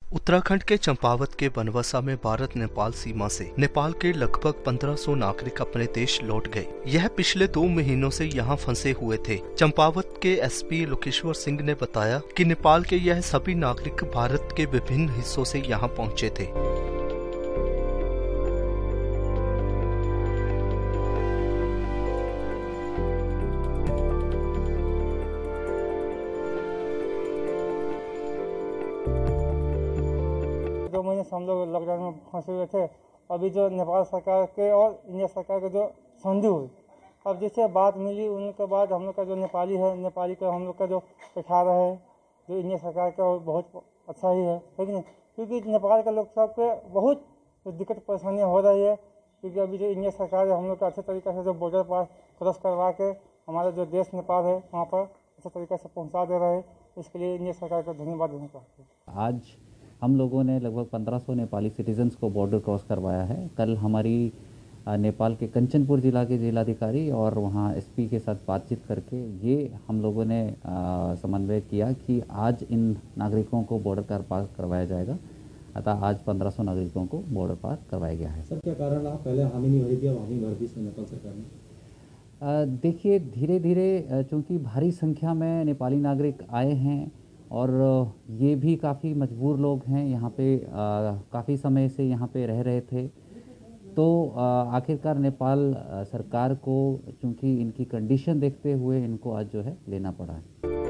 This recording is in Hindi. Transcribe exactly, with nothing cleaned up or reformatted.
उत्तराखंड के चंपावत के बनवसा में भारत नेपाल सीमा से नेपाल के लगभग पंद्रह सौ नागरिक अपने देश लौट गए। यह पिछले दो महीनों से यहां फंसे हुए थे। चंपावत के एसपी लोकेश्वर सिंह ने बताया कि नेपाल के यह सभी नागरिक भारत के विभिन्न हिस्सों से यहां पहुंचे थे। दो महीने से हम लोग लॉकडाउन में फंसे हुए थे। अभी जो नेपाल सरकार के और इंडिया सरकार के जो संधि हुई, अब जिससे बात मिली उनके बाद हम लोग का जो नेपाली है, नेपाली का हम लोग का जो अठारह है, जो इंडिया सरकार का बहुत अच्छा ही है, ठीक नहीं? क्योंकि नेपाल के लोग सब पे बहुत दिक्कत परेशानियाँ हो रही है, क्योंकि अभी जो इंडिया सरकार है हम लोग का अच्छे तरीके से जो बॉर्डर पार क्रॉस करवा के हमारा जो देश नेपाल है वहाँ पर अच्छे तरीके से पहुँचा दे रहे हैं। इसके लिए इंडिया सरकार को धन्यवाद देना चाहते हैं। आज हम लोगों ने लगभग पंद्रह सौ नेपाली सिटीजन्स को बॉर्डर क्रॉस करवाया है। कल हमारी नेपाल के कंचनपुर जिला के जिलाधिकारी और वहाँ एसपी के साथ बातचीत करके ये हम लोगों ने समन्वय किया कि आज इन नागरिकों को बॉर्डर पार करवाया जाएगा। अतः आज पंद्रह सौ नागरिकों को बॉर्डर पार करवाया गया है। सर, क्या कारण आप पहले हामी नहीं भरी थी, अब हामी भर दी नेपाल सरकार ने? देखिए, धीरे धीरे चूँकि भारी संख्या में नेपाली नागरिक आए हैं और ये भी काफ़ी मजबूर लोग हैं, यहाँ पे काफ़ी समय से यहाँ पे रह रहे थे, तो आखिरकार नेपाल सरकार को चूँकि इनकी कंडीशन देखते हुए इनको आज जो है लेना पड़ा है।